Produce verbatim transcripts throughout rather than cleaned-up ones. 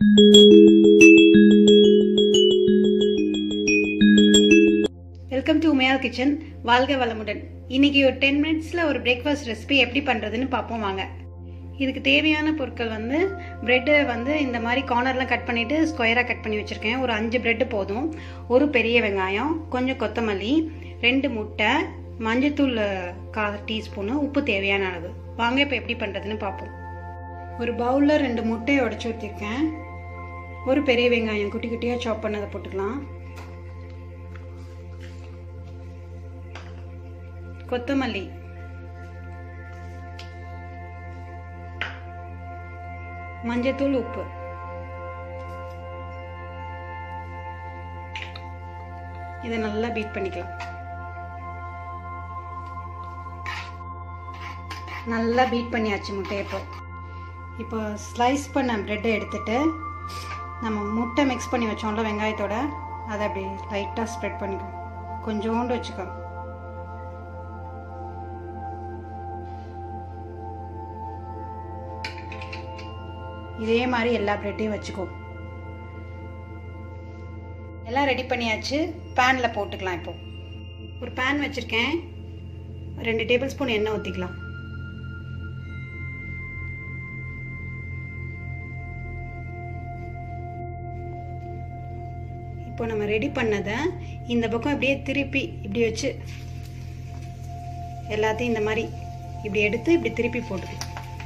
Welcome to Umaiyal kitchen. வாழ்க வளமுடன். இன்னைக்கு ஒரு டென் மினிட்ஸ்ல ஒரு பிரேக்ஃபாஸ்ட் ரெசிபி எப்படி பண்றதுன்னு பார்ப்போம் வாங்க. இதுக்கு தேவையான பொருட்கள் வந்து பிரெட்டை வந்து இந்த மாதிரி கார்னர்லாம் கட் பண்ணிட்டு ஸ்கொயராக கட் பண்ணி வச்சுருக்கேன். ஒரு அஞ்சு பிரெட்டு போதும். ஒரு பெரிய வெங்காயம், கொஞ்சம் கொத்தமல்லி, ரெண்டு முட்டை, மஞ்சத்தூள் கால் டீஸ்பூனு, உப்பு தேவையான அளவு. வாங்க இப்போ எப்படி பண்ணுறதுன்னு பார்ப்போம். ஒரு பவுலில் ரெண்டு முட்டையை உடச்சி ஊற்றிருக்கேன். ஒரு பெரிய வெங்காயம் குட்டி குட்டியாக சாப் பண்ணதை போட்டுக்கலாம். கொத்தமல்லி, மஞ்சத்தூள், உப்பு, இதை நல்லா பீட் பண்ணிக்கலாம். நல்லா பீட் பண்ணியாச்சு முட்டையை. இப்போ இப்போ ஸ்லைஸ் பண்ண பிரெட்டை எடுத்துட்டு நம்ம முட்டை மிக்ஸ் பண்ணி வச்சோம்ல வெங்காயத்தோட, அதை அப்படி லைட்டாக ஸ்ப்ரெட் பண்ணிக்கலாம். கொஞ்சோண்டு வச்சுக்கோ. இதே மாதிரி எல்லா பிரெட்டையும் வச்சுக்கோ. எல்லாம் ரெடி பண்ணியாச்சு. பேனில் போட்டுக்கலாம். இப்போ ஒரு பேன் வச்சுருக்கேன். ரெண்டு டேபிள் ஸ்பூன் எண்ணெய் ஊற்றிக்கலாம். இப்போ நம்ம ரெடி பண்ணதை இந்த பக்கம் அப்படியே திருப்பி இப்படி வச்சு எல்லாத்தையும் இந்த மாதிரி இப்படி எடுத்து இப்படி திருப்பி போட்டுக்கலாம்.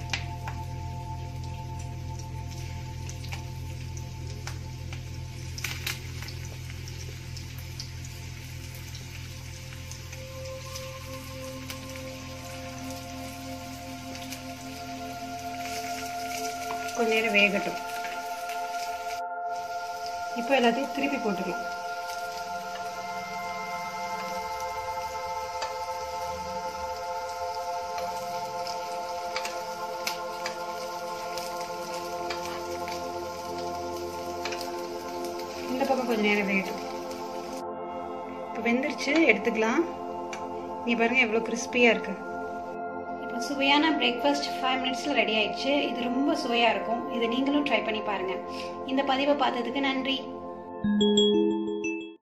கொஞ்ச நேரம் வேகட்டும். இப்போ எல்லாத்தையும் திருப்பி போட்டுக்கலாம். இந்த பக்கம் கொஞ்ச நேரம் வேகட்டும். இப்போ வெந்துருச்சு, எடுத்துக்கலாம். நீ பாருங்க எவ்வளோ கிறிஸ்பியாக இருக்கு. இப்போ சுவையான பிரேக்ஃபாஸ்ட் ஃபைவ் மினிட்ஸில் ரெடி ஆயிடுச்சு. இது ரொம்ப சுவையாக இருக்கும். இதை நீங்களும் ட்ரை பண்ணி பாருங்கள். இந்த பதிவை பார்த்ததுக்கு நன்றி.